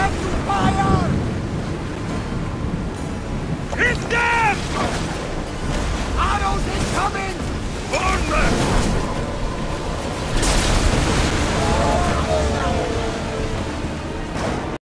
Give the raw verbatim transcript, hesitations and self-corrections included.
Prepare to fire! Hit them! Arrows incoming! Burn them!